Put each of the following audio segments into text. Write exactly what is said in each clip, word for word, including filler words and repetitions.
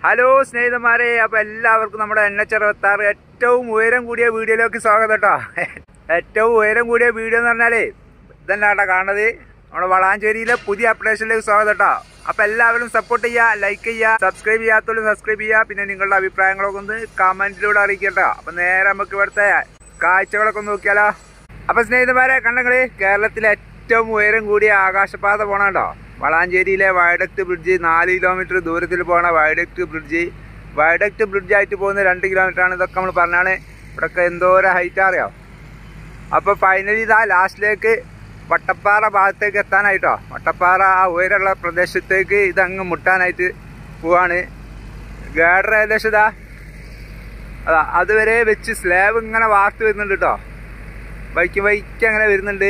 Hello സ്നേഹിതന്മാരെ, അപ്പോൾ എല്ലാവർക്കും നമ്മുടെ എൻ എച്ച് അറുപത്താറ് ഏറ്റവും ഉയരം കൂടിയ വീഡിയോയിലേക്ക് സ്വാഗതം കേട്ടോ. ഏറ്റവും ഉയരം കൂടിയ വീഡിയോ എന്ന് പറഞ്ഞാൽ ഇതന്നെ കേട്ടോ കാണുന്നത്. നമ്മുടെ വളാഞ്ചേരിയിലെ പുതിയ അപ്ഡേഷനിലേക്ക് സ്വാഗതം കേട്ടോ. അപ്പോൾ എല്ലാവരും സപ്പോർട്ട് ചെയ്യുക, ലൈക്ക് ചെയ്യുക, സബ്സ്ക്രൈബ് ചെയ്യാത്തവരും സബ്സ്ക്രൈബ് ചെയ്യുക. പിന്നെ നിങ്ങളുടെ അഭിപ്രായങ്ങളൊക്കെ ഒന്ന് കമൻറ്റിലൂടെ അറിയിക്കട്ടോ. അപ്പം നേരെ നമുക്ക് ഇവിടുത്തെ കാഴ്ചകളൊക്കെ ഒന്ന് നോക്കിയാലോ. അപ്പോൾ സ്നേഹിതന്മാരെ കണ്ടെങ്കിൽ കേരളത്തിലെ ഏറ്റവും ഉയരം കൂടിയ ആകാശപാത പോകണം കേട്ടോ. വളാഞ്ചേരിയിലെ വയഡക്ട് ബ്രിഡ്ജ്, നാല് കിലോമീറ്റർ ദൂരത്തിൽ പോകുന്ന വയഡക്ട് ബ്രിഡ്ജ്. വയഡക്ട് ബ്രിഡ്ജായിട്ട് പോകുന്ന രണ്ട് കിലോമീറ്ററാണ്. ഇതൊക്കെ നമ്മൾ പറഞ്ഞാണ്. ഇവിടെയൊക്കെ എന്തോരം ഹൈറ്റ് അറിയാം. അപ്പോൾ ഫൈനലി ഇതാ ലാസ്റ്റിലേക്ക് വട്ടപ്പാറ ഭാഗത്തേക്ക് എത്താനായിട്ടോ. വട്ടപ്പാറ ആ ഉയരമുള്ള പ്രദേശത്തേക്ക് ഇതങ്ങ് മുട്ടാനായിട്ട് പോവാണ്. ഗാഡർ ഏകദേശം ഇതാ അതാ അതുവരെ വെച്ച് സ്ലാബ് ഇങ്ങനെ വാർത്ത് വരുന്നുണ്ട് കേട്ടോ. ബൈക്ക് ബൈക്ക് അങ്ങനെ വരുന്നുണ്ട്.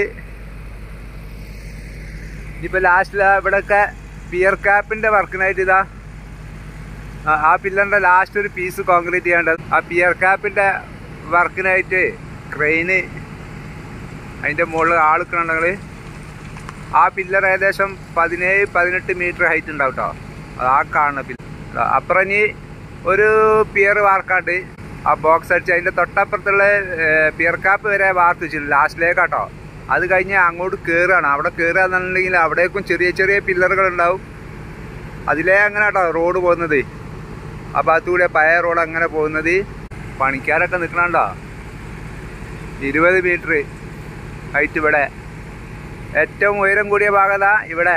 ഇനിയിപ്പോൾ ലാസ്റ്റിൽ ഇവിടെയൊക്കെ പിയർ ക്യാപ്പിൻ്റെ വർക്കിനായിട്ട് ഇതാ ആ പില്ലറിൻ്റെ ലാസ്റ്റ് ഒരു പീസ് കോൺക്രീറ്റ് ചെയ്യേണ്ടത്. ആ പിയർ ക്യാപ്പിൻ്റെ വർക്കിനായിട്ട് ക്രെയിന് അതിൻ്റെ മുകളിൽ ആളിക്കണമെങ്കിൽ ആ പില്ലർ ഏകദേശം പതിനേഴ് പതിനെട്ട് മീറ്റർ ഹൈറ്റ് ഉണ്ടാവും കേട്ടോ. അത് ആ കാണുന്ന പില്ലർ. അപ്പുറം ഇനി ഒരു പിയർ വാർക്കാണ്ട് ആ ബോക്സ് അടിച്ച് അതിൻ്റെ തൊട്ടപ്പുറത്തുള്ള പിയർ ക്യാപ്പ് വരെ വാർത്ത് വെച്ചില്ല ലാസ്റ്റിലേക്കാട്ടോ. അത് കഴിഞ്ഞ് അങ്ങോട്ട് കയറുകയാണ്. അവിടെ കയറുക എന്നുണ്ടെങ്കിൽ അവിടേക്കും ചെറിയ ചെറിയ പില്ലറുകൾ ഉണ്ടാവും. അതിലേ അങ്ങനെ കേട്ടോ റോഡ് പോകുന്നത്. ആ ഭാഗത്തുകൂടെ പഴയ റോഡ് അങ്ങനെ പോകുന്നത്. പണിക്കാരൊക്കെ നിൽക്കണുണ്ടോ. ഇരുപത് മീറ്റർ ഹൈറ്റ് ഇവിടെ. ഏറ്റവും ഉയരം കൂടിയ ഭാഗതാ ഇവിടെ.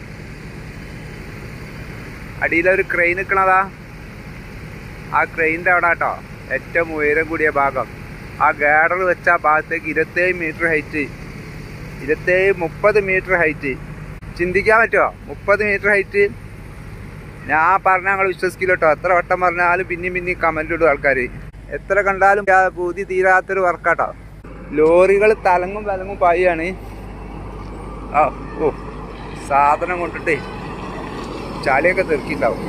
അടിയിലൊരു ക്രെയിൻ നിൽക്കണതാ. ആ ക്രെയിനിൻ്റെ അവിടെ കേട്ടോ ഏറ്റവും ഉയരം കൂടിയ ഭാഗം. ആ ഗാഡർ വെച്ച ആ ഭാഗത്തേക്ക് ഇരുപത്തേഴ് മീറ്റർ ഹൈറ്റ്. ഇരുപത്തേഴ് മുപ്പത് മീറ്റർ ഹൈറ്റ്. ചിന്തിക്കാൻ പറ്റുമോ? മുപ്പത് മീറ്റർ ഹൈറ്റ്. ഞാൻ പറഞ്ഞാൽ ഞങ്ങൾ വിശ്വസിക്കില്ല കേട്ടോ. എത്ര വട്ടം പറഞ്ഞാലും പിന്നെയും പിന്നെയും കമൻ്റ് ഇടും ആൾക്കാർ. എത്ര കണ്ടാലും പൂതി തീരാത്തൊരു വർക്കാട്ടോ. ലോറികൾ തലങ്ങും തലങ്ങും പായാണ്. ആ ഓ സാധനം കൊണ്ടിട്ട് ചാലിയൊക്കെ തെറുക്കിണ്ടാവും.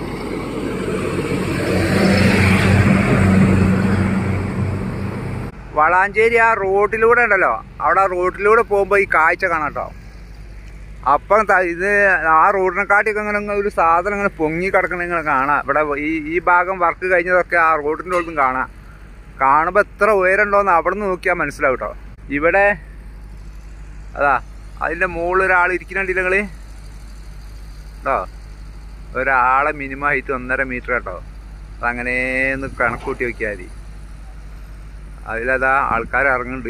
വളാഞ്ചേരി ആ റോഡിലൂടെ ഉണ്ടല്ലോ, അവിടെ ആ റോഡിലൂടെ പോകുമ്പോൾ ഈ കാഴ്ച കാണാം കേട്ടോ. അപ്പം ഇത് ആ റോഡിനെക്കാട്ടിയൊക്കെ അങ്ങനെ ഒരു സാധനം ഇങ്ങനെ പൊങ്ങി കിടക്കണ ഇങ്ങനെ കാണാം. ഇവിടെ ഈ ഈ ഭാഗം വർക്ക് കഴിഞ്ഞതൊക്കെ ആ റോഡിൻ്റെ ഉള്ളിൽ കാണാം. കാണുമ്പോൾ എത്ര ഉയരം ഉണ്ടോയെന്ന് അവിടെ നിന്ന് നോക്കിയാൽ മനസ്സിലാവും കേട്ടോ. ഇവിടെ അതാ അതിൻ്റെ മുകളിൽ ഒരാൾ ഇരിക്കുന്നുണ്ടില്ല നിങ്ങൾ കേട്ടോ. ഒരാളെ മിനിമം ഹൈറ്റ് ഒന്നര മീറ്റർ കേട്ടോ. അതങ്ങനെ ഒന്ന് കണക്കൂട്ടി വയ്ക്കിയാൽ മതി. അതിലതാ ആൾക്കാർ ഇറങ്ങുന്നുണ്ട്.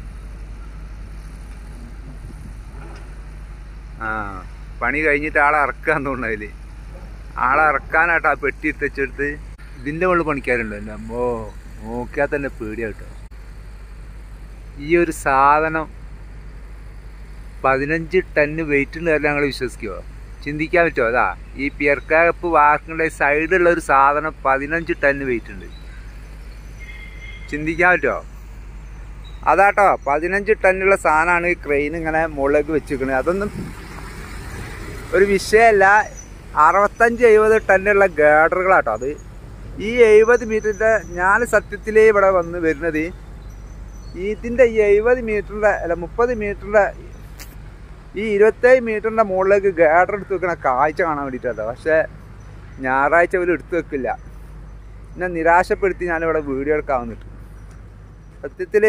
ആ പണി കഴിഞ്ഞിട്ട് ആളെ ഇറക്കാന്ന് തോന്നുന്നു. അതിൽ ആളെ ഇറക്കാനാട്ടോ ആ പെട്ടി ഇട്ടച്ചെടുത്ത്. ഇതിൻ്റെ മുകളിൽ പണിക്കാരുണ്ടോ എൻ്റെ അമ്മോ, നോക്കിയാൽ തന്നെ പേടിയാട്ടോ. ഈ ഒരു സാധനം പതിനഞ്ച് ടണ്ണ് വെയിറ്റ് ഉണ്ട്. അല്ല ഞങ്ങൾ വിശ്വസിക്കുമോ? ചിന്തിക്കാൻ പറ്റുമോ? അതാ ഈ പിയർ ക്യാപ്പ് വാർക്കിൻ്റെ സൈഡിലുള്ള ഒരു സാധനം പതിനഞ്ച് ടണ്ണ് വെയിറ്റ് ഉണ്ട്. ചിന്തിക്കാൻ പറ്റുമോ? അതാട്ടോ പതിനഞ്ച് ടണ്നുള്ള സാധനമാണ് ഈ ക്രെയിൻ ഇങ്ങനെ മുകളിലേക്ക് വെച്ചിരിക്കുന്നത്. അതൊന്നും ഒരു വിഷയമല്ല. അറുപത്തഞ്ച് എഴുപത് ടണ്നുള്ള ഗാഡറുകളാട്ടോ അത്. ഈ എഴുപത് മീറ്ററിൻ്റെ ഞാൻ സത്യത്തിലേ ഇവിടെ വന്ന് വരുന്നത് ഇതിൻ്റെ ഈ എഴുപത് മീറ്ററിൻ്റെ അല്ല മുപ്പത് മീറ്ററിൻ്റെ ഈ ഇരുപത്തേഴ് മീറ്ററിൻ്റെ മുകളിലേക്ക് ഗാഡർ എടുത്ത് വെക്കണ കാഴ്ച കാണാൻ വേണ്ടിയിട്ടോ. പക്ഷേ ഞായറാഴ്ച പോലും എടുത്തു വെക്കില്ല. എന്നെ നിരാശപ്പെടുത്തി ഞാനിവിടെ വീഡിയോ എടുക്കാൻ വന്നിട്ട്. സത്യത്തിൽ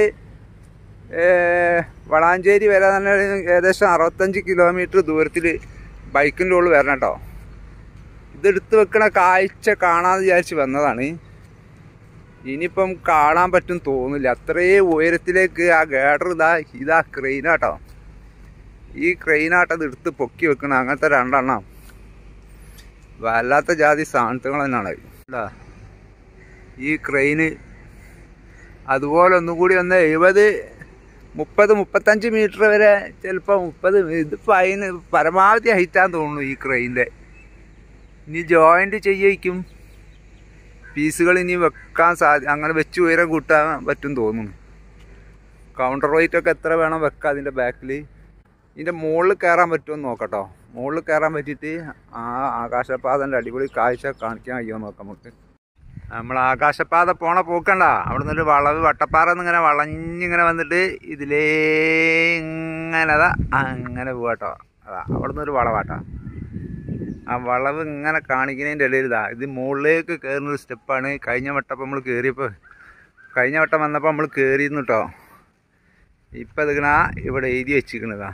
വളാഞ്ചേരി വരെ തന്നെ ഏകദേശം അറുപത്തഞ്ച് കിലോമീറ്റർ ദൂരത്തിൽ ബൈക്കിൻ്റെ ഉള്ളിൽ വരണം കേട്ടോ. ഇതെടുത്ത് വെക്കണ കാഴ്ച കാണാമെന്ന് വിചാരിച്ച് വന്നതാണ്. ഇനിയിപ്പം കാണാൻ പറ്റും തോന്നില്ല. അത്രയും ഉയരത്തിലേക്ക് ആ ഗാഡർ ഇതാ ഇതാ ക്രെയിനാട്ടോ. ഈ ക്രെയിനാട്ടോ ഇത് എടുത്ത് പൊക്കി വെക്കണം. അങ്ങനത്തെ രണ്ടെണ്ണം വല്ലാത്ത ജാതി സാധനങ്ങൾ തന്നെയാണ് അല്ല ഈ ക്രെയിന്. അതുപോലെ ഒന്നുകൂടി ഒന്ന് എഴുപത് മുപ്പത് മുപ്പത്തഞ്ച് മീറ്റർ വരെ ചിലപ്പോൾ മുപ്പത് ഇതിപ്പോൾ അതിന് പരമാവധി ഹൈറ്റാന്ന് തോന്നുന്നു ഈ ക്രെയിനിൻ്റെ. ഇനി ജോയിൻറ്റ് ചെയ്യിക്കും പീസുകൾ ഇനി വെക്കാൻ സാധി അങ്ങനെ വെച്ച് ഉയരം കൂട്ടാൻ പറ്റും തോന്നുന്നു. കൗണ്ടർ വെയിറ്റൊക്കെ എത്ര വേണം വെക്കാം അതിൻ്റെ ബാക്കിൽ. ഇതിൻ്റെ മുകളിൽ കയറാൻ പറ്റുമെന്ന് നോക്കട്ടോ. മുകളിൽ കയറാൻ പറ്റിയിട്ട് ആ ആകാശപാതൻ്റെ അടിപൊളി കാഴ്ച കാണിക്കാൻ കഴിയുമോ നോക്കാം നമുക്ക്. നമ്മൾ ആകാശപാത പോണ പോക്കണ്ട. അവിടെ നിന്നൊരു വളവ് വട്ടപ്പാറ എന്നിങ്ങനെ വളഞ്ഞിങ്ങനെ വന്നിട്ട് ഇതിലേ ഇങ്ങനെ അതാ അങ്ങനെ പോവാട്ടോ. അതാ അവിടെ നിന്നൊരു വളവാട്ടോ. ആ വളവ് ഇങ്ങനെ കാണിക്കുന്നതിൻ്റെ ഇടയിൽ ഇതാ ഇത് മുകളിലേക്ക് കയറുന്നൊരു സ്റ്റെപ്പാണ്. കഴിഞ്ഞ വട്ടം നമ്മൾ കയറിയപ്പോൾ കഴിഞ്ഞ വട്ടം വന്നപ്പോൾ നമ്മൾ കയറിയിരുന്നു കേട്ടോ. ഇപ്പം ഇതിങ്ങനെ ഇവിടെ എഴുതി വെച്ചിരിക്കണതാ,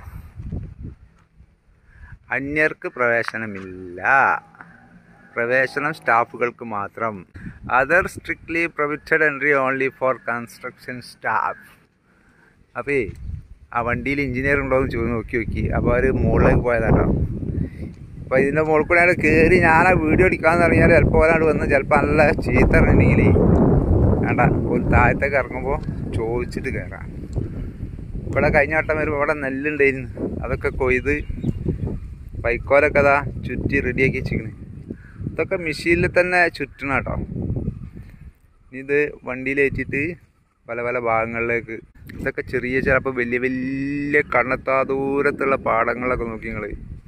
അന്യർക്ക് പ്രവേശനമില്ല, പ്രവേശനം സ്റ്റാഫുകൾക്ക് മാത്രം. Other strictly prohibited entry only for construction staff. അപ്പോൾ ആ വണ്ടിയിൽ എഞ്ചിനീയർ ഉണ്ടോ എന്ന് ചോദിച്ച് നോക്കി നോക്കി. അപ്പോൾ അവർ മുകളിലേക്ക് പോയതാട്ടോ. അപ്പോൾ ഇതിൻ്റെ മുകളിൽ കൂടെ അവിടെ കയറി ഞാൻ ആ വീഡിയോ എടുക്കാമെന്ന് പറഞ്ഞാൽ ചിലപ്പോൾ ഒരാൾ വന്ന് ചിലപ്പോൾ നല്ല ചീത്ത ഇറങ്ങിയിട്ടുണ്ടെങ്കിൽ വേണ്ട ഒരു താഴത്തേക്ക് ഇറങ്ങുമ്പോൾ ചോദിച്ചിട്ട് കയറാം. ഇവിടെ കഴിഞ്ഞ വട്ടം വരുമ്പോൾ ഇവിടെ നെല്ലുണ്ടായിരുന്നു, അതൊക്കെ കൊയ്ത് വൈക്കോലൊക്കെ അതാ ചുറ്റി റെഡിയാക്കി വെച്ചിരിക്കണ്. ഇതൊക്കെ മെഷീനിൽ തന്നെ ചുറ്റണം കേട്ടോ. ഇത് വണ്ടിയിലേറ്റിട്ട് പല പല ഭാഗങ്ങളിലേക്ക്. ഇതൊക്കെ ചെറിയ ചിലപ്പോൾ വലിയ വലിയ കണ്ണെത്താ ദൂരത്തുള്ള പാടങ്ങളൊക്കെ നോക്കി നിങ്ങൾ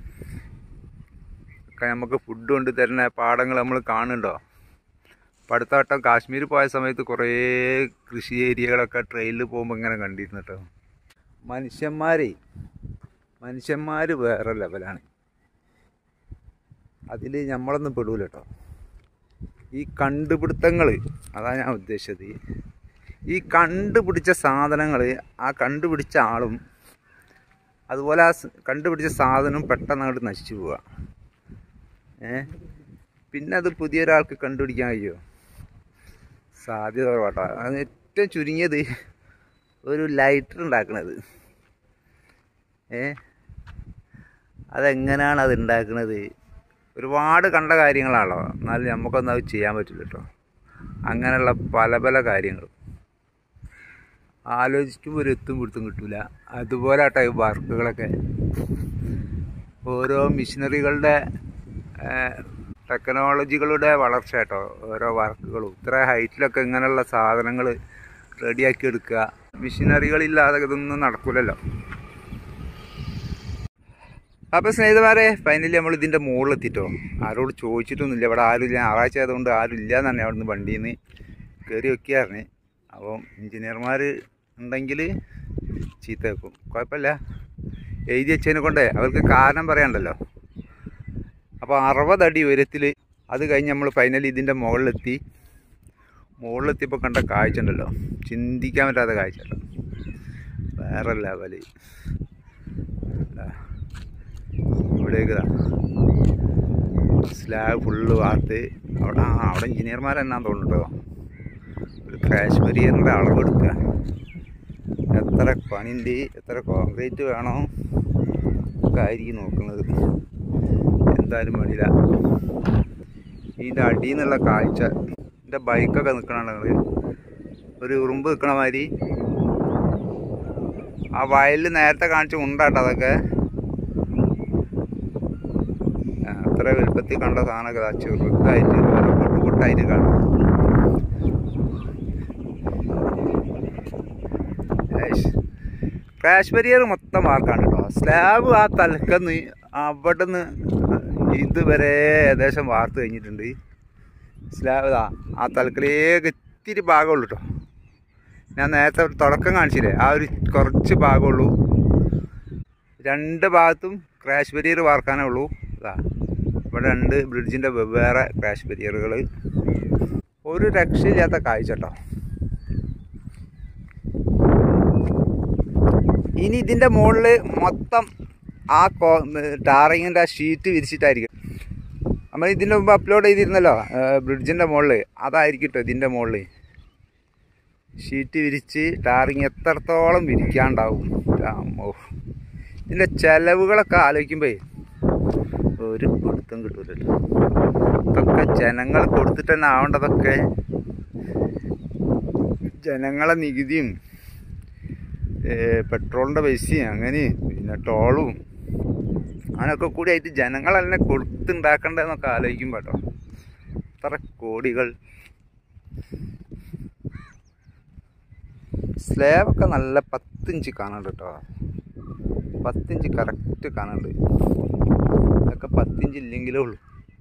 ഒക്കെ നമുക്ക് ഫുഡ് കൊണ്ട് തരുന്ന പാടങ്ങൾ നമ്മൾ കാണുന്നുണ്ടോ. അപ്പം അടുത്ത വട്ടം കാശ്മീർ പോയ സമയത്ത് കുറേ കൃഷി ഏരിയകളൊക്കെ ട്രെയിനിൽ പോകുമ്പോൾ ഇങ്ങനെ കണ്ടിരുന്നു കേട്ടോ. മനുഷ്യന്മാരെ മനുഷ്യന്മാർ വേറെ ലെവലാണ്, അതിൽ നമ്മളൊന്നും പെടൂല കേട്ടോ. ഈ കണ്ടുപിടുത്തങ്ങൾ അതാണ് ഞാൻ ഉദ്ദേശിച്ചത്. ഈ കണ്ടുപിടിച്ച സാധനങ്ങൾ ആ കണ്ടുപിടിച്ച ആളും അതുപോലെ ആ കണ്ടുപിടിച്ച സാധനവും പെട്ടെന്ന് അങ്ങോട്ട് നശിച്ചു പോവുക. ഏ പിന്നെ അത് പുതിയൊരാൾക്ക് കണ്ടുപിടിക്കാൻ കഴിയുമോ? സാധ്യത കുറവാട്ടോ. അത് ഏറ്റവും ചുരുങ്ങിയത് ഒരു ലൈറ്റർ ഉണ്ടാക്കണത്, ഏ അതെങ്ങനെയാണ് അത് ഉണ്ടാക്കുന്നത്? ഒരുപാട് കണ്ട കാര്യങ്ങളാണല്ലോ, എന്നാലും നമുക്കൊന്നും അത് ചെയ്യാൻ പറ്റില്ല കേട്ടോ. അങ്ങനെയുള്ള പല പല കാര്യങ്ങളും ആലോചിക്കുമ്പോൾ ഒരു എത്തും പിടുത്തും കിട്ടില്ല. അതുപോലെ ആട്ടോ ഈ വർക്കുകളൊക്കെ, ഓരോ മിഷനറികളുടെ ടെക്നോളജികളുടെ വളർച്ച കേട്ടോ. ഓരോ വർക്കുകളും ഇത്ര ഹൈറ്റിലൊക്കെ ഇങ്ങനെയുള്ള സാധനങ്ങൾ റെഡിയാക്കി എടുക്കുക. മിഷനറികളില്ലാതെ ഇതൊന്നും നടക്കില്ലല്ലോ. അപ്പോൾ സ്നേഹിതന്മാരെ, ഫൈനലി നമ്മൾ ഇതിൻ്റെ മുകളിലെത്തിട്ടോ. ആരോട് ചോദിച്ചിട്ടൊന്നുമില്ല, ഇവിടെ ആരുമില്ല, ഞായറാഴ്ച ആയതുകൊണ്ട് ആരും ഇല്ല എന്നാണ് അവിടെ നിന്ന് വണ്ടിയിൽ നിന്ന് കയറി വെക്കാറിന്. അപ്പം എഞ്ചിനീയർമാർ ഉണ്ടെങ്കിൽ ചീത്ത വെക്കും, കുഴപ്പമില്ല, എഴുതി വെച്ചതിനെ കൊണ്ട് അവർക്ക് കാരണം പറയാനുണ്ടല്ലോ. അപ്പോൾ അറുപതടി ഉയരത്തിൽ അത് കഴിഞ്ഞ് നമ്മൾ ഫൈനലി ഇതിൻ്റെ മുകളിലെത്തി. മുകളിലെത്തിയപ്പോൾ കണ്ട കാഴ്ച ഉണ്ടല്ലോ, ചിന്തിക്കാൻ പറ്റാത്ത കാഴ്ച കേട്ടോ, വേറെ ലെവല്. ഇവിടേക്ക് സ്ലാബ് ഫുള്ള് വാർത്ത് അവിടെ ആ അവിടെ എഞ്ചിനീയർമാരെന്നാന്ന് തോന്നുന്നുണ്ടോ. ഒരു ക്രാഷ് ബാരിയറിൻ്റെ അളവെടുക്കുക, എത്ര പണിൻ്റെ എത്ര കോൺക്രീറ്റ് വേണോ ഒക്കെ ആയിരിക്കും നോക്കുന്നത്. എന്തായാലും വേണ്ടിയില്ല. ഇതിൻ്റെ അടിയിൽ നിന്നുള്ള കാഴ്ച, എൻ്റെ ബൈക്കൊക്കെ നിൽക്കണുണ്ടെങ്കിൽ ഒരു ഉറുമ്പ് നിൽക്കണ മാതിരി. ആ വയലിൽ നേരത്തെ കാണിച്ച ഉണ്ടാട്ടോ അതൊക്കെ. അത്ര വലുപ്പത്തിൽ കണ്ട സാധനമൊക്കെ ചെറുതായിട്ട് പൊട്ട് പൊട്ടായിട്ട് കാണാം. ക്രാഷ് ബാരിയർ മൊത്തം മാർക്കാണ് കേട്ടോ. സ്ലാബ് ആ തലക്കന്ന് അവിടെ നിന്ന് ഇതുവരെ ഏകദേശം വാർത്ത് കഴിഞ്ഞിട്ടുണ്ട്. സ്ലാബ് ആ തലക്കലേക്ക് ഇത്തിരി ഭാഗമുള്ളൂ കേട്ടോ. ഞാൻ നേരത്തെ തുടക്കം കാണിച്ചില്ലേ, ആ ഒരു കുറച്ച് ഭാഗമുള്ളൂ. രണ്ട് ഭാഗത്തും ക്രാഷ് ബാരിയർ വാർക്കാനേ ഉള്ളൂ. ഇതാ ഇവിടെ രണ്ട് ബ്രിഡ്ജിൻ്റെ വെവ്വേറെ ക്രാഷ് ബാരിയറുകൾ. ഒരു രക്ഷയില്ലാത്ത കാഴ്ച കേട്ടോ. ഇനി ഇതിൻ്റെ മുകളിൽ മൊത്തം ആ കോ ടാറിങ്ങിൻ്റെ ആ ഷീറ്റ് വിരിച്ചിട്ടായിരിക്കും. നമ്മൾ ഇതിൻ്റെ മുമ്പ് അപ്ലോഡ് ചെയ്തിരുന്നല്ലോ ബ്രിഡ്ജിൻ്റെ മുകളിൽ, അതായിരിക്കും കേട്ടോ ഇതിൻ്റെ മുകളിൽ ഷീറ്റ് വിരിച്ച് ടാറിങ് എത്രത്തോളം വിരിക്കാണ്ടാവും. ഓ ഇതിൻ്റെ ചിലവുകളൊക്കെ ആലോചിക്കുമ്പോൾ ഒരു പിടുത്തം കിട്ടൂലല്ലോ. ഇതൊക്കെ ജനങ്ങൾ കൊടുത്തിട്ട് തന്നെ ആവേണ്ടതൊക്കെ, ജനങ്ങളെ നികുതിയും പെട്രോളിൻ്റെ പൈസയും അങ്ങനെ പിന്നെ ടോളും അങ്ങനെയൊക്കെ കൂടി ആയിട്ട് ജനങ്ങളെന്നെ കൊടുത്തുണ്ടാക്കേണ്ടതെന്നൊക്കെ ആലോചിക്കുമ്പോൾ കേട്ടോ എത്ര കോടികൾ. സ്ലാബൊക്കെ നല്ല പത്തിഞ്ച് കാണുന്നുണ്ട് കേട്ടോ, പത്തിഞ്ച് കറക്റ്റ് കാണുന്നുണ്ട്. ഇതൊക്കെ പത്തിഞ്ച് ഇല്ലെങ്കിലേ ഉള്ളൂ.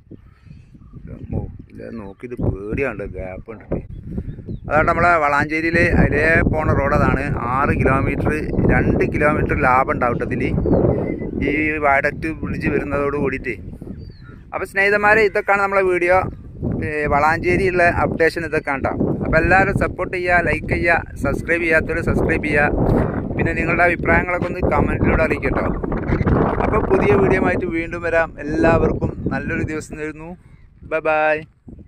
ഇല്ല നോക്കിയിട്ട് പേടിയാണ്ട് ഗ്യാപ്പ് കണ്ടിട്ട്. അതാണ് നമ്മളെ വളാഞ്ചേരിയിൽ അതിലേ പോണ റോഡ്. അതാണ് ആറ് കിലോമീറ്റർ രണ്ട് കിലോമീറ്റർ ലാഭം ഉണ്ടാവട്ടതിൽ ഈ വയഡക്റ്റ് ബ്രിഡ്ജ് വരുന്നതോട് കൂടിയിട്ട് അപ്പോൾ സ്നേഹിതന്മാരെ, ഇതൊക്കെയാണ് നമ്മളെ വീഡിയോ. വളാഞ്ചേരിയുള്ള അപ്ഡേഷൻ ഇതൊക്കെയാണ് കേട്ടോ. അപ്പോൾ എല്ലാവരും സപ്പോർട്ട് ചെയ്യുക, ലൈക്ക് ചെയ്യുക, സബ്സ്ക്രൈബ് ചെയ്യാത്തവർ സബ്സ്ക്രൈബ് ചെയ്യുക. പിന്നെ നിങ്ങളുടെ അഭിപ്രായങ്ങളൊക്കെ ഒന്ന് കമൻറ്റിലൂടെ അറിയിക്കുക കേട്ടോ. അപ്പോൾ പുതിയ വീഡിയോ ആയിട്ട് വീണ്ടും വരാം. എല്ലാവർക്കും നല്ലൊരു ദിവസം നേരുന്നു. Bye by.